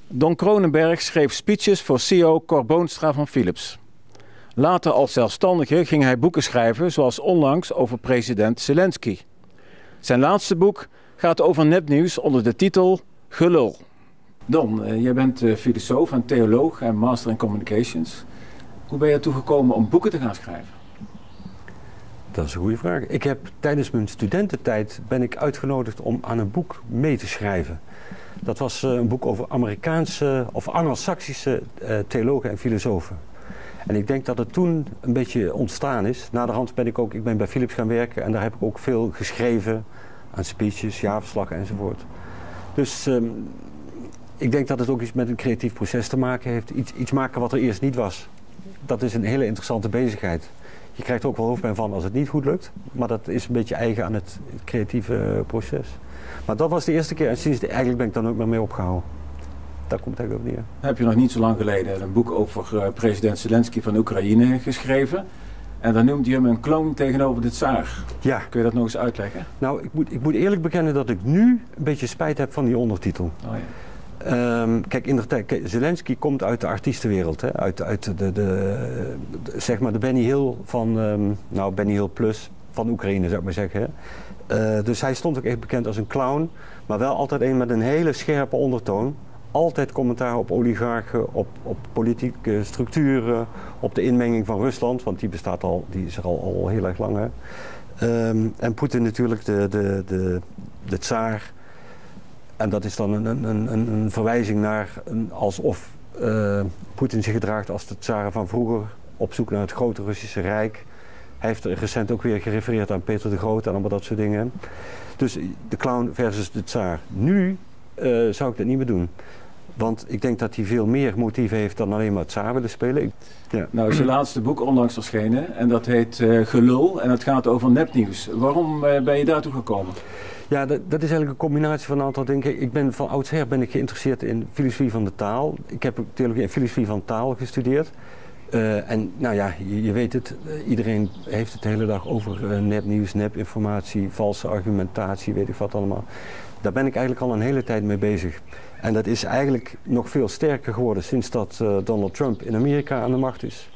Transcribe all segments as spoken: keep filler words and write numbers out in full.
Don Kronenberg schreef speeches voor C E O Cor Boonstra van Philips. Later als zelfstandige ging hij boeken schrijven, zoals onlangs over president Zelensky. Zijn laatste boek gaat over nepnieuws onder de titel Gelul. Don, uh, jij bent uh, filosoof en theoloog en master in communications. Hoe ben je ertoe gekomen om boeken te gaan schrijven? Dat is een goede vraag. Ik heb tijdens mijn studententijd ben ik uitgenodigd om aan een boek mee te schrijven. Dat was uh, een boek over Amerikaanse of Anglo-Saxische uh, theologen en filosofen. En ik denk dat het toen een beetje ontstaan is. Naderhand ben ik ook, ik ben bij Philips gaan werken en daar heb ik ook veel geschreven aan speeches, jaarverslagen enzovoort. Dus um, ik denk dat het ook iets met een creatief proces te maken heeft. Iets, iets maken wat er eerst niet was. Dat is een hele interessante bezigheid. Je krijgt er ook wel hoofdpijn van als het niet goed lukt. Maar dat is een beetje eigen aan het creatieve proces. Maar dat was de eerste keer en sinds eigenlijk ben ik dan ook maar mee opgehouden. Daar komt het eigenlijk op neer. Heb je nog niet zo lang geleden een boek over uh, president Zelensky van Oekraïne geschreven. En dan noemde je hem een clown tegenover de tsaar. Ja. Kun je dat nog eens uitleggen? Nou, ik moet, ik moet eerlijk bekennen dat ik nu een beetje spijt heb van die ondertitel. Oh, ja. Um, kijk, inderdaad, Zelensky komt uit de artiestenwereld, hè? Uit, uit de, de, de, de, zeg maar de Benny Hill van, um, nou Benny Hill plus van Oekraïne zou ik maar zeggen. Hè? Uh, dus hij stond ook echt bekend als een clown, maar wel altijd een met een hele scherpe ondertoon. Altijd commentaar op oligarchen, op, op politieke structuren, op de inmenging van Rusland, want die bestaat al, die is er al, al heel erg lang. Hè? Um, en Poetin natuurlijk, de, de, de, de tsaar. En dat is dan een, een, een, een verwijzing naar een, alsof uh, Poetin zich gedraagt als de tsaren van vroeger, op zoek naar het grote Russische Rijk. Hij heeft recent ook weer gerefereerd aan Peter de Grote en allemaal dat soort dingen. Dus de clown versus de tsaar. Nu uh, zou ik dat niet meer doen. Want ik denk dat hij veel meer motief heeft dan alleen maar tsaar willen spelen. Ik, ja. Nou is je laatste boek onlangs verschenen en dat heet uh, Gelul en het gaat over nepnieuws. Waarom uh, ben je daartoe gekomen? Ja, dat, dat is eigenlijk een combinatie van een aantal dingen. Ik ben van oudsher ben ik geïnteresseerd in filosofie van de taal. Ik heb theologie en filosofie van taal gestudeerd. Uh, en nou ja, je, je weet het, uh, iedereen heeft het de hele dag over uh, nepnieuws, nepinformatie, valse argumentatie, weet ik wat allemaal. Daar ben ik eigenlijk al een hele tijd mee bezig. En dat is eigenlijk nog veel sterker geworden sinds dat uh, Donald Trump in Amerika aan de macht is.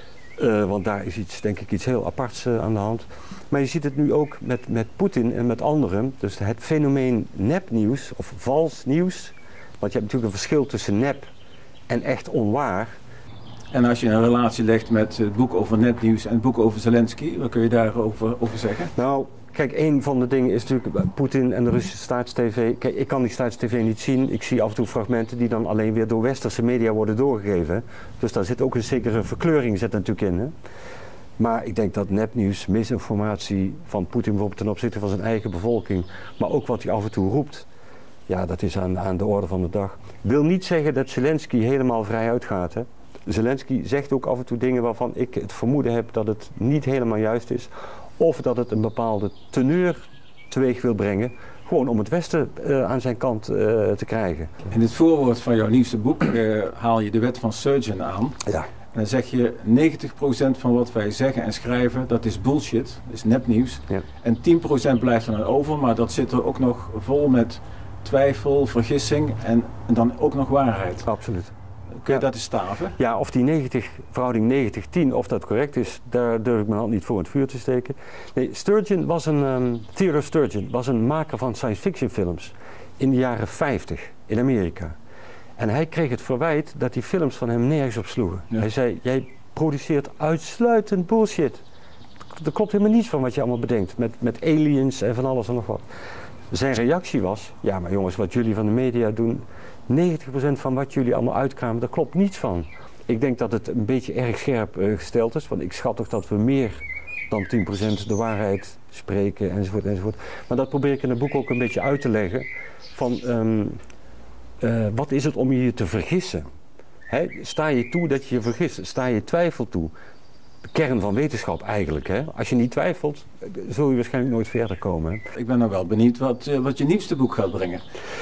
Uh, want daar is iets, denk ik, iets heel aparts uh, aan de hand. Maar je ziet het nu ook met, met Poetin en met anderen. Dus het fenomeen nepnieuws of vals nieuws. Want je hebt natuurlijk een verschil tussen nep en echt onwaar. En als je een relatie legt met het boek over nepnieuws en het boek over Zelensky, wat kun je daarover over zeggen? Nou, kijk, een van de dingen is natuurlijk Poetin en de Russische staatstv. Kijk, ik kan die staatstv niet zien. Ik zie af en toe fragmenten die dan alleen weer door westerse media worden doorgegeven. Dus daar zit ook een zekere verkleuring zit natuurlijk in. Hè? Maar ik denk dat nepnieuws, misinformatie van Poetin bijvoorbeeld ten opzichte van zijn eigen bevolking, maar ook wat hij af en toe roept, ja, dat is aan, aan de orde van de dag. Wil niet zeggen dat Zelensky helemaal vrij uitgaat. Hè? Zelensky zegt ook af en toe dingen waarvan ik het vermoeden heb dat het niet helemaal juist is. Of dat het een bepaalde teneur teweeg wil brengen. Gewoon om het Westen uh, aan zijn kant uh, te krijgen. In het voorwoord van jouw nieuwste boek uh, haal je de wet van Sturgeon aan. Ja. En dan zeg je negentig procent van wat wij zeggen en schrijven, dat is bullshit, dat is nepnieuws. Ja. En tien procent blijft er dan over, maar dat zit er ook nog vol met twijfel, vergissing en, en dan ook nog waarheid. Absoluut. Kun je Ja. dat eens staven? Ja, of die negentig, verhouding negentig tien, of dat correct is, daar durf ik mijn hand niet voor in het vuur te steken. Nee, Sturgeon was een, um, Theodore Sturgeon was een maker van science fiction films in de jaren vijftig in Amerika. En hij kreeg het verwijt dat die films van hem nergens op sloegen. Ja. Hij zei, jij produceert uitsluitend bullshit. Er klopt helemaal niets van wat je allemaal bedenkt, met, met aliens en van alles en nog wat. Zijn reactie was, ja maar jongens, wat jullie van de media doen, negentig procent van wat jullie allemaal uitkramen, daar klopt niets van. Ik denk dat het een beetje erg scherp uh, gesteld is, want ik schat toch dat we meer dan tien procent de waarheid spreken, enzovoort, enzovoort. Maar dat probeer ik in het boek ook een beetje uit te leggen, van um, uh, wat is het om je te vergissen? Hè? Sta je toe dat je je vergist? Sta je twijfel toe? De kern van wetenschap eigenlijk. Hè? Als je niet twijfelt, zul je waarschijnlijk nooit verder komen. Hè? Ik ben nou wel benieuwd wat, uh, wat je nieuwste boek gaat brengen.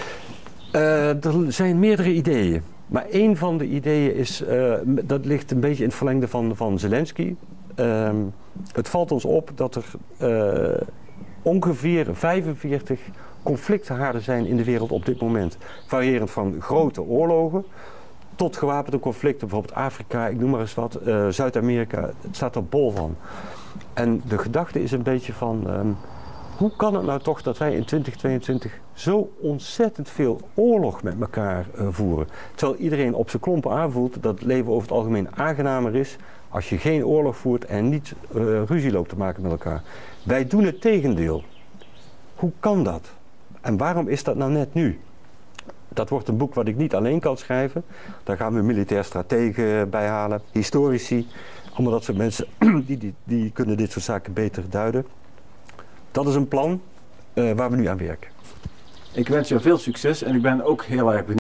Uh, er zijn meerdere ideeën. Maar één van de ideeën is, uh, dat ligt een beetje in het verlengde van, van Zelensky. Uh, het valt ons op dat er uh, ongeveer vijfenveertig conflicthaarden zijn in de wereld op dit moment. Variërend van grote oorlogen tot gewapende conflicten, bijvoorbeeld Afrika, ik noem maar eens wat, uh, Zuid-Amerika, het staat er bol van. En de gedachte is een beetje van, um, hoe kan het nou toch dat wij in twintig tweeëntwintig zo ontzettend veel oorlog met elkaar uh, voeren? Terwijl iedereen op zijn klompen aanvoelt dat het leven over het algemeen aangenamer is als je geen oorlog voert en niet uh, ruzie loopt te maken met elkaar. Wij doen het tegendeel. Hoe kan dat? En waarom is dat nou net nu? Dat wordt een boek wat ik niet alleen kan schrijven. Daar gaan we militair strategen bij halen, historici. Allemaal dat soort mensen, die, die, die kunnen dit soort zaken beter duiden. Dat is een plan uh, waar we nu aan werken. Ik wens je veel succes en ik ben ook heel erg benieuwd.